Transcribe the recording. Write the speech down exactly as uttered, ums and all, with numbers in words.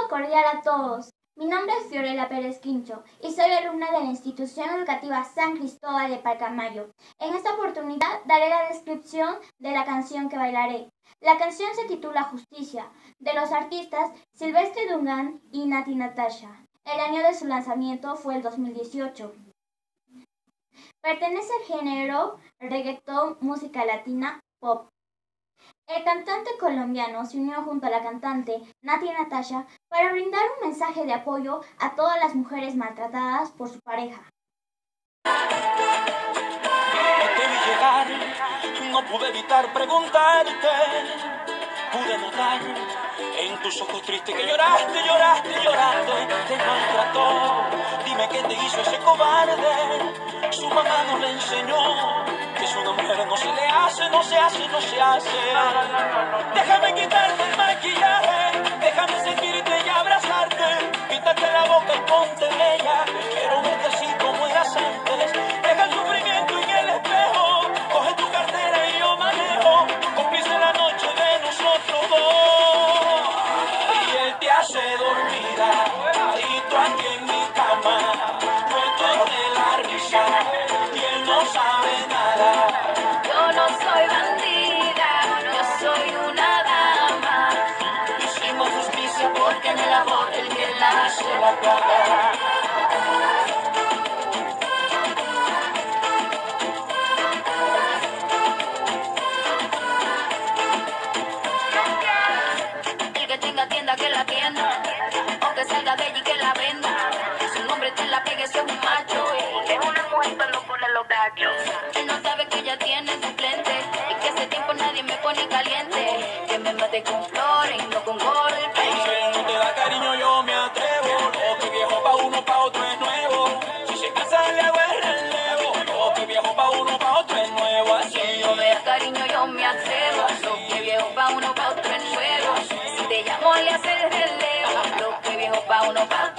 saludo cordial a todos. Mi nombre es Fiorella Pérez Quincho y soy alumna de la Institución Educativa San Cristóbal de Pacamayo. En esta oportunidad daré la descripción de la canción que bailaré. La canción se titula Justicia, de los artistas Silvestre Dungán y Nati Natasha. El año de su lanzamiento fue el dos mil dieciocho. Pertenece al género reggaetón, música latina, pop. El cantante colombiano se unió junto a la cantante Nati Natasha para brindar un mensaje de apoyo a todas las mujeres maltratadas por su pareja. Te vi llegar, no pude evitar preguntarte, pude notar en tus ojos tristes que lloraste, lloraste, lloraste, te maltrató. Dime qué te hizo ese cobarde, su mamá no le enseñó que es una mujer, no se le hace, no se hace, no se hace. Déjame quitarte el maquillaje, déjame sentirte y abrazarte, quítate la boca y ponte bella, quiero verte así como eras antes. Deja el sufrimiento en el espejo, coge tu cartera y yo manejo, cómplice la noche de nosotros dos. Y él te hace dormir, y tú aquí en mi cama, muerto de la risa, y él no sabe nada. Yo no soy bandida, yo soy una dama. Hicimos justicia porque en el amor el que la hace la paga. El que tenga tienda que la tienda, aunque salga de allí que la venda. Su nombre te la pegue, soy un macho y es una mujer pero no pone los gachos. Él no sabe que ella tiene suplente y que hace tiempo nadie me pone caliente. Que me mate con flores y no con golpes. Si él no te da cariño yo me atrevo, lo que viejo pa' uno pa' otro es nuevo. Si se casa le hago el relevo, lo que viejo pa' uno pa' otro es nuevo. Así No me da cariño, yo me atrevo. Lo que viejo pa' uno pa' otro es nuevo. Si te llamo le hace el relevo. Lo que viejo pa' uno pa' otro